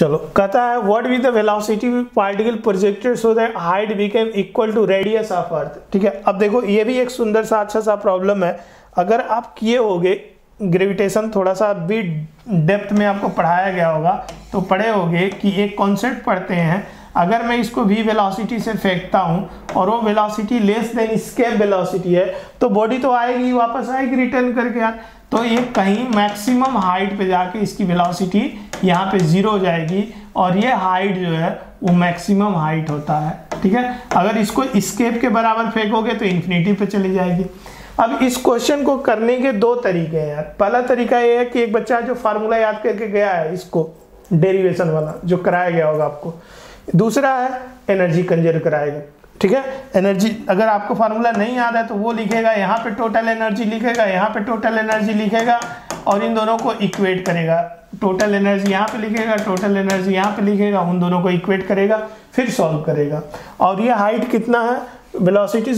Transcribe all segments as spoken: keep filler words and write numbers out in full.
चलो कहता है what with the velocity particle projected so that height became equal to radius of Earth. ठीक है, अब देखो ये भी एक सुंदर सा अच्छा सा प्रॉब्लम है। अगर आप किए होगे ग्रेविटेशन, थोड़ा सा भी डेप्थ में आपको पढ़ाया गया होगा तो पढ़े होगे कि एक कॉन्सेप्ट पढ़ते हैं, अगर मैं इसको v वेलोसिटी से फेंकता हूँ और वो velocity less than escape velocity है तो बॉडी तो आएगी, वापस आएगी रिटर्न करके यार। तो ये कहीं मैक्सिमम हाइट पे जाके इसकी वेलोसिटी यहाँ पे जीरो हो जाएगी और ये हाइट जो है वो मैक्सिमम हाइट होता है। ठीक है, अगर इसको स्केप के बराबर फेंकोगे तो इन्फिनिटी पे चली जाएगी। अब इस क्वेश्चन को करने के दो तरीके हैं यार। पहला तरीका ये है कि एक बच्चा जो फार्मूला याद करके गया है इसको डेरिवेशन वाला जो कराया गया होगा आपको, दूसरा है एनर्जी कंजर्व कराएगा। ठीक है, एनर्जी अगर आपको फार्मूला नहीं याद है तो वो लिखेगा, यहाँ पे टोटल एनर्जी लिखेगा, यहाँ पे टोटल एनर्जी लिखेगा और इन दोनों को इक्वेट करेगा। टोटल एनर्जी यहाँ पे लिखेगा, टोटल एनर्जी यहाँ पे लिखेगा, उन दोनों को इक्वेट करेगा, फिर सॉल्व करेगा। और ये हाइट कितना है, velocity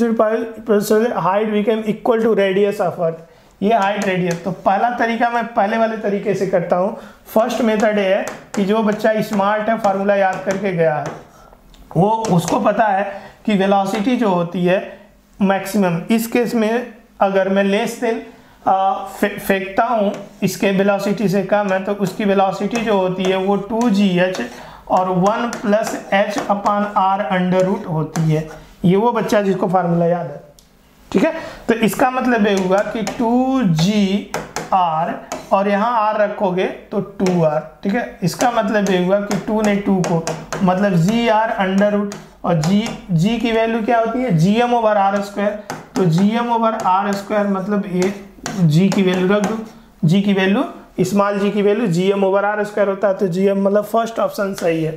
height became equal to radius of Earth, ये हाइट रेडियस। तो पहला तरीका मैं पहले वाले तरीके से करता हूँ। फर्स्ट मेथड है कि जो बच्चा स्मार्ट है, फार्मूला याद करके गया है, वो उसको पता है कि वेलोसिटी जो होती है मैक्सिमम, इस केस में अगर मैं लेस देन फे, फेंकता हूँ इसके वेलोसिटी से कम है तो उसकी वेलोसिटी जो होती है वो टू जी एच और one plus H upon R under root होती है। ये वो बच्चा जिसको फार्मूला याद है। ठीक है, तो इसका मतलब ये हुआ कि टू जी आर और यहाँ आर रखोगे तो टू आर। ठीक है, इसका मतलब ये हुआ कि टू ने टू को मतलब जी आर अंडर रूट, और जी जी की वैल्यू क्या होती है, G M over R square. तो G M over R square मतलब ये जी की वैल्यू रख दो, जी की वैल्यू स्मॉल जी की value G M over R square होता है। तो जी एम मतलब फर्स्ट ऑप्शन सही है।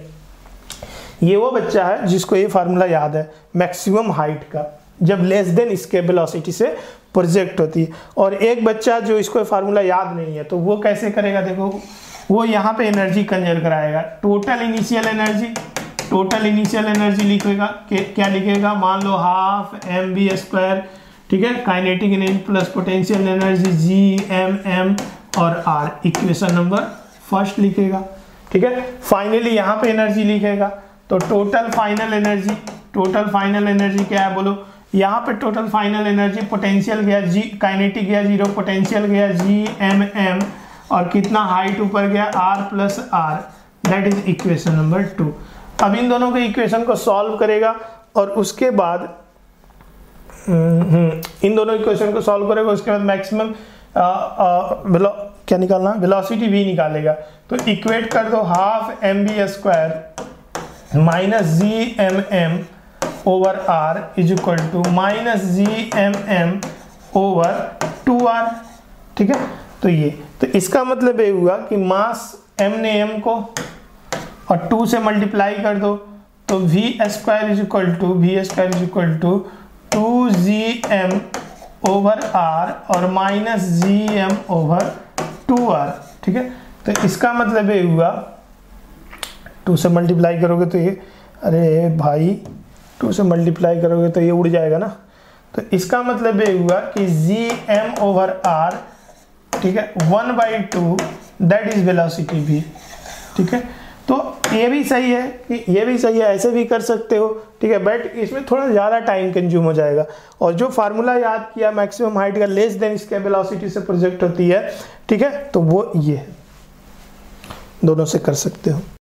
ये वो बच्चा है जिसको ये फार्मूला याद है मैक्सिमम हाइट का, जब लेस देन स्केप वेलोसिटी से प्रोजेक्ट होती है। और एक बच्चा जो इसको फार्मूला याद नहीं है तो वो कैसे करेगा, देखो वो यहाँ पे एनर्जी कंजर्व कराएगा। Total initial energy, total initial energy लिखेगा, क्या लिखेगा, मान लो हाफ एम बी स्क्वायर। ठीक है, kinetic energy plus potential energy G M M और आर, इक्वेशन नंबर फर्स्ट लिखेगा। ठीक है, फाइनली यहाँ पे एनर्जी लिखेगा तो total final energy, total final energy क्या है बोलो, यहाँ पे टोटल फाइनल एनर्जी पोटेंशियल गया जी, काइनेटिक गया जीरो, पोटेंशियल गया जी एम एम और कितना हाइट ऊपर गया R plus R, that is equation number two. अब इन दोनों के इक्वेशन को सॉल्व करेगा और उसके बाद इन दोनों इक्वेशन को सॉल्व करेगा, उसके बाद मैक्सिमम क्या निकालना, वेलोसिटी v निकालेगा। तो इक्वेट कर दो, half M V square minus G M M over R is equal to minus G M M over two R. ठीक है, तो ये तो इसका मतलब ये हुआ कि मास m ने m को और टू से मल्टीप्लाई कर दो तो V square is equal to V square is equal to two G M over R और minus G M over two R. ठीक है, तो इसका मतलब ये हुआ टू से मल्टीप्लाई करोगे तो ये, अरे भाई टू से मल्टीप्लाई करोगे तो ये उड़ जाएगा ना। तो इसका मतलब ये हुआ कि जी एम ओवर आर, ठीक है, one by two that is velocity v। ठीक है, तो ये भी सही है कि ये भी सही है, ऐसे भी कर सकते हो। ठीक है, बट इसमें थोड़ा ज़्यादा टाइम कंज्यूम हो जाएगा। और जो फार्मूला याद किया मैक्सिमम हाइट का लेस देन स्केप वेलोसिटी से प्रोजेक्ट होती है, ठीक है, तो वो ये है, दोनों से कर सकते हो।